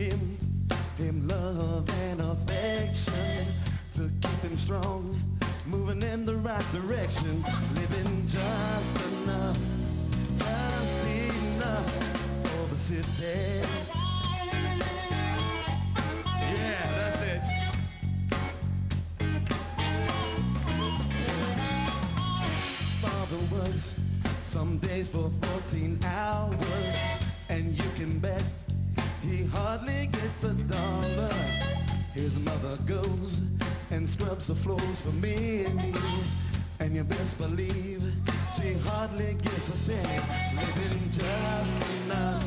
him love and affection to keep him strong, moving in the right direction, living just enough for the city. Yeah, that's it. Father works some days for 14 hours, and you can bet he hardly gets a dollar. His mother goes and scrubs the floors for me and me, and you best believe she hardly gets a penny, living just enough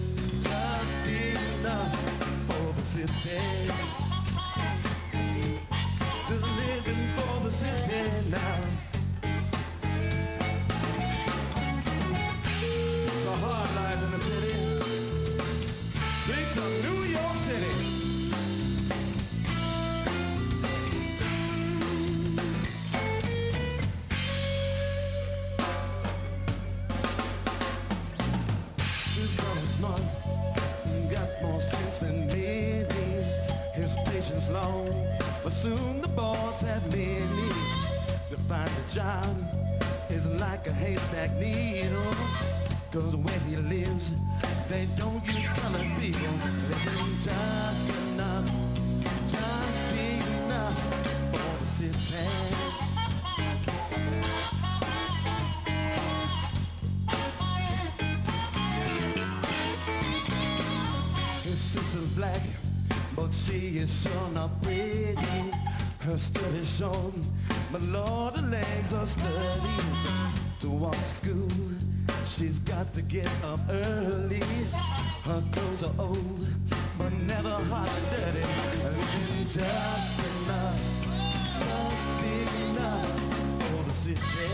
for the city. Just living for the city now. It's a hard life in the city. Streets of New York City. This brother's smart, got more sense than me. His patience long, but soon the boss had many. To find a job is like a haystack needle, 'cause where he lives, they don't use colored people. Living just enough for the city. His sister's black, but she is sure not pretty. Her skirt is short, but Lord, her legs are sturdy. To walk to school, she's got to get up early. Her clothes are old, but never hot and dirty. Living just enough for the city.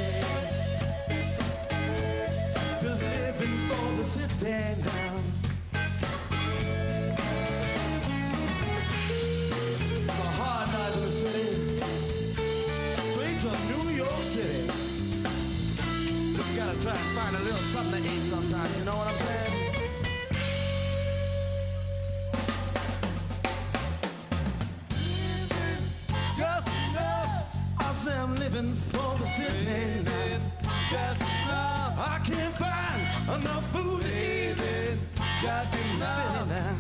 Just living for the city now. It's a hard night in the city. Streets of New York City. Just gotta try and find a little something to eat sometimes, you know what I'm saying? Just enough. I say I'm living for the city now. Just enough. I can't find enough food to eat. Just enough now.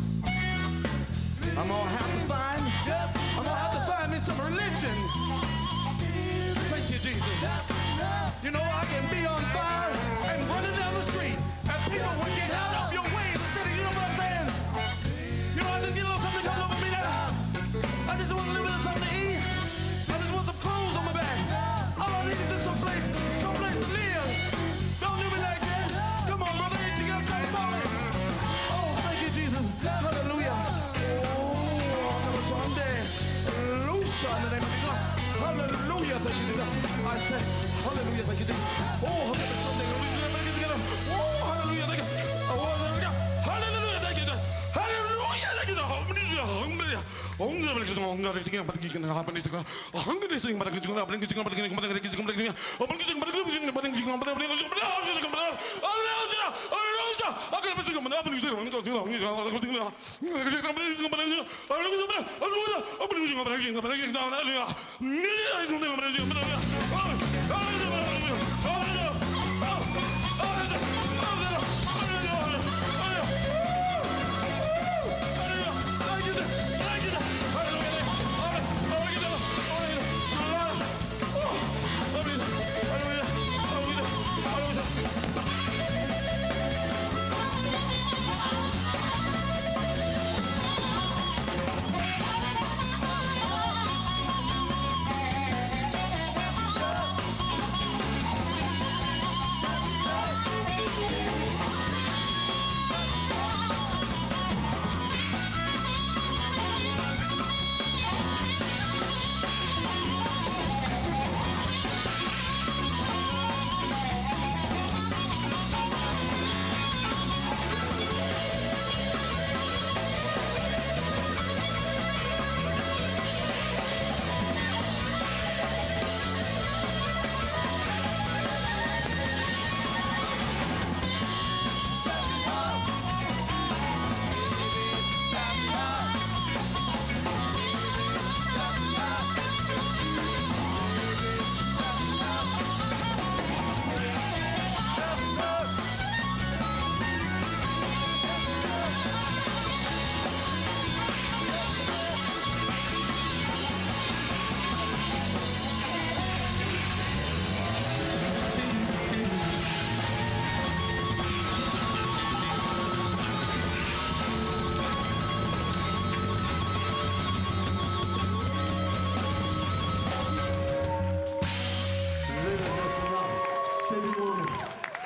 I'm gonna have to find me some religion. Thank you, Jesus. You know, I can be on fire and running down the street, and people would get out of your way in the city. You know what I'm saying? You know, I just get a little something comes over me now. I just want a little bit of something to eat. I just want some clothes on my back. All I need is just some place to live. Don't do me like that. Come on, brother, ain't you got something for me? Oh, thank you, Jesus. Hallelujah. Oh, someday. Hallelujah, in the name of Jesus. Hallelujah, thank you, Jesus. I said, hallelujah, thank you, Jesus. Oh, hallelujah, oh, hallelujah, thank you. Oh, hallelujah, thank you, Jesus. Hallelujah, thank you, Jesus.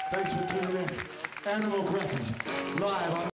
Thanks for tuning in. Animal Crackers, live on